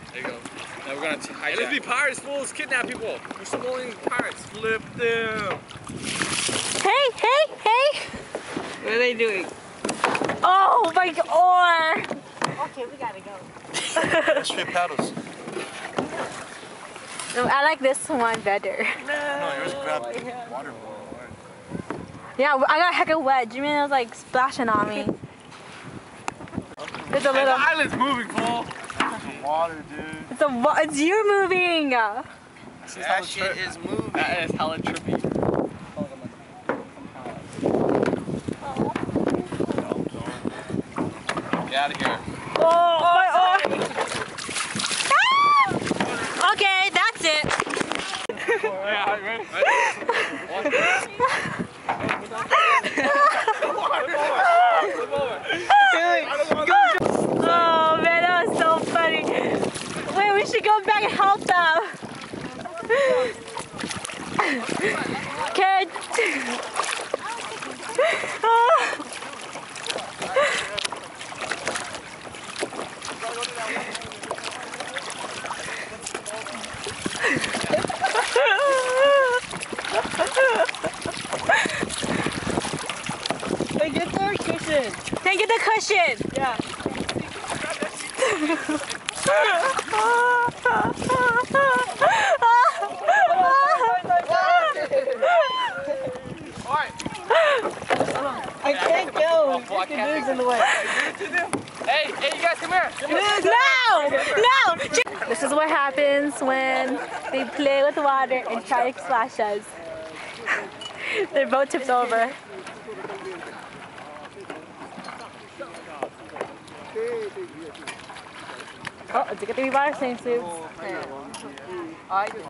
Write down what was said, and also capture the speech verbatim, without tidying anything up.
There you go. Now we're gonna hijack. Let's be pirates, fools. Kidnap people. We're Somalian pirates. Flip them. Hey, hey, hey. What are they doing? Oh, my oar. Okay, we gotta go. Straight paddles. No, I like this one better. No, yours grab water more. Yeah, I got a heck of wedge. You mean it was like splashing on me. It's a Hey, little. the island's moving, fool. Water, dude. It's a. It's you moving. That shit is moving. That is hella trippy. Get out of here. Oh, my oar. Ah! Okay, that's it. Yeah, ready? Oh man, that was so funny. Wait, we should go back and help them. Okay. Hey, get the cushion. Hey, get the cushion. Yeah. I can't go. The canoe's in the way. Hey, hey, you guys, come here. Come here. No! No! This is what happens when they play with water and try to splash us. Their boat tips over. Oh, it's gonna be water swimsuits.